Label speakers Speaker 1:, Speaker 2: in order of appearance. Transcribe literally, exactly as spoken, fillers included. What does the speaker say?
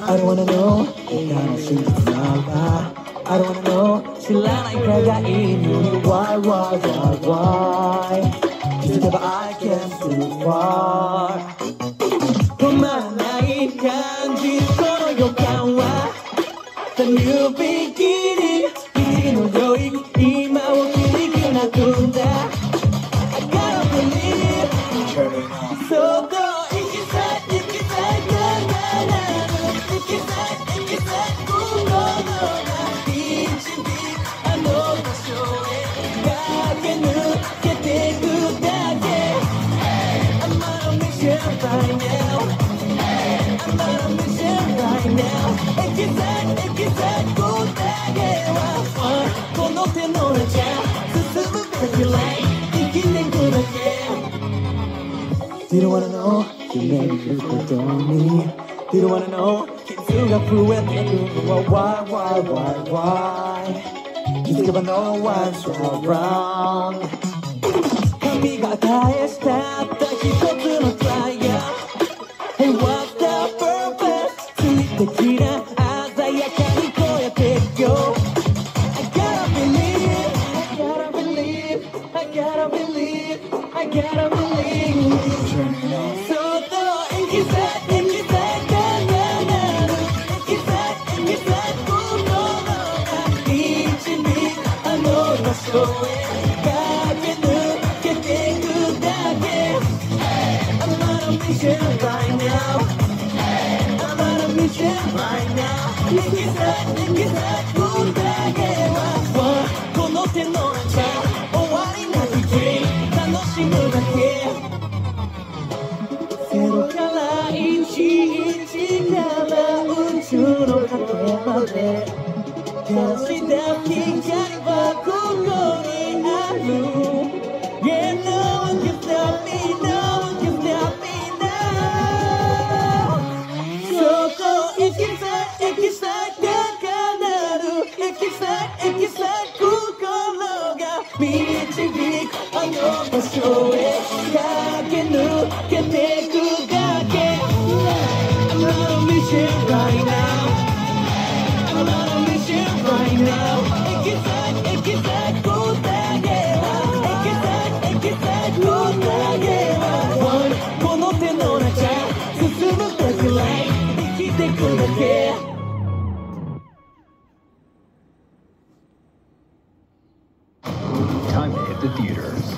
Speaker 1: I don't wanna know 他の真実なんだ I don't wanna know 知らないかがいいのに Why, why, why, why 気づけば I can't too far 止まらない感じこの予感は The new beginning 次の領域今を切り開くんだ I gotta believe そっと行きたい行きたいななな行きたい行きたい心が導くあの場所へ駆け抜けてくだけ I'm on a mission right now I'm on a mission right now 行きたい行きたい答えはこの手の中進むべきライン生きてくだけ You don't wanna know 夢見ることに You don't wanna know 傷が増えてくのは Why, why, why, why 気づけば No one's around 神が返したった一つのトライア Hey, what's the purpose 水的な鮮やかに超えてよ I gotta believe I gotta believe I gotta believe I gotta believe そっと行きたい行きたいななな行きたい行きたい心が導くあの場所へ駆け抜けてくだけ I'm on a mission right now I'm on a mission right now 行きたい行きたい答えはこの手の中終わりなき Dream 楽しむだけゼロからいちいちから宇宙の果てまで照らした光はここにある Yeah, no one can stop me, no one can stop me now そこ行きたい行きたい高鳴る行きたい行きたい心が導くあの場所へ駆け抜けてくだけ I'm on a mission right now I'm on a mission right now 行きたい行きたい答えは行きたい行きたい答えはこの手の中進むべきライン生きてくだけ
Speaker 2: Time to hit the theaters.